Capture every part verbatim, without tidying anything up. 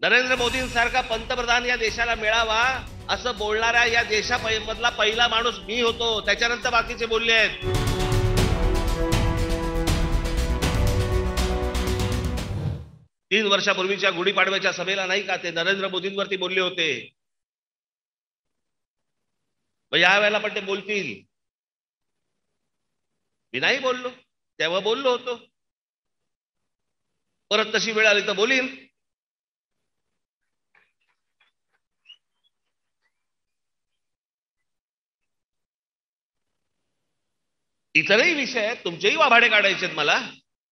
नरेंद्र मोदींसारखा पंतप्रधान या देशाला मिळावा असं बोलणाऱ्या या देशामधला पहिला माणूस मी होतो. त्याच्यानंतर बाकीचे बोलले आहेत. तीन वर्षापूर्वीच्या गुढीपाडव्याच्या सभेला नाही का ते नरेंद्र मोदींवरती बोलले होते. या वेळेला पण ते बोलतील. मी नाही बोललो तेव्हा बोललो होतो. परत तशी वेळ आली तर बोलीन. इतरही विषय आहेत, तुमचेही वाभाडे काढायचे आहेत मला.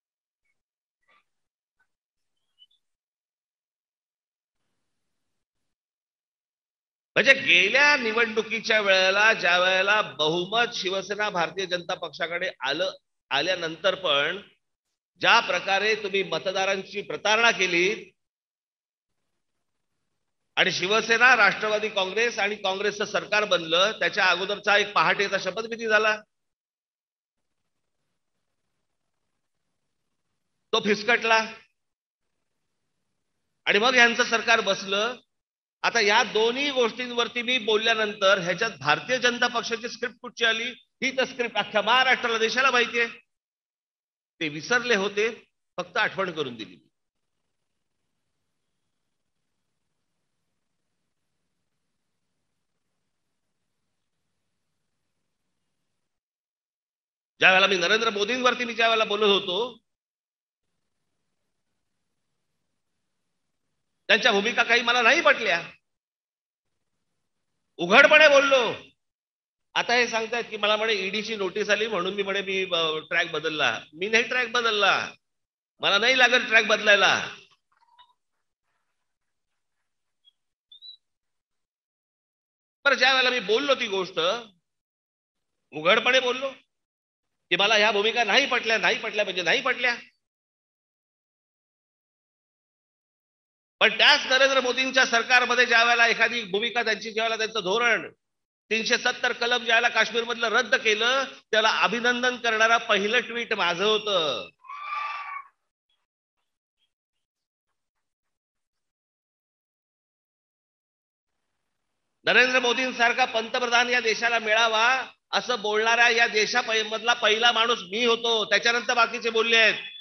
म्हणजे गेल्या निवडणुकीच्या वेळेला ज्या वेळेला बहुमत शिवसेना भारतीय जनता पक्षाकडे आलं आल्यानंतर पण ज्या प्रकारे तुम्ही मतदारांची प्रतारणा केली आणि शिवसेना राष्ट्रवादी काँग्रेस आणि काँग्रेसचं सरकार बनलं, त्याच्या अगोदरचा एक पहाटेचा शपथविधी झाला, तो फिसकटला आणि मग यांचं सरकार बसलं. आता या दोन्ही गोष्टींवरती मी बोलल्यानंतर ह्याच्यात भारतीय जनता पक्षाची स्क्रिप्ट कुठची आली, ही तर स्क्रिप्ट अख्ख्या महाराष्ट्राला देशाला माहिती आहे. ते विसरले होते, फक्त आठवण करून दिली. ज्या वेळेला मी नरेंद्र मोदींवरती मी ज्या वेळेला बोलत होतो, त्यांच्या भूमिका काही मला नाही पटल्या. उघडपणे बोललो. आता हे सांगतायत की मला म्हणे ईडीची नोटीस आली म्हणून मी म्हणे मी ट्रॅक बदलला. मी नाही ट्रॅक बदलला, मला नाही लागत ट्रॅक बदलायला. पण ज्या वेळेला मी बोललो ती गोष्ट उघडपणे बोललो की मला ह्या भूमिका नाही पटल्या. नाही पटल्या म्हणजे नाही पटल्या. पण त्याच नरेंद्र मोदींच्या सरकारमध्ये ज्या वेळेला एखादी भूमिका त्यांची, ज्या वेळेला त्यांचं धोरण तीनशे सत्तर कलम ज्याला काश्मीर मधलं रद्द केलं, त्याला अभिनंदन करणारा पहिलं ट्विट माझं होतं. नरेंद्र मोदींसारखा पंतप्रधान या देशाला मिळावा असं बोलणाऱ्या या देशामधला पहिला माणूस मी होतो. त्याच्यानंतर बाकीचे बोलले आहेत.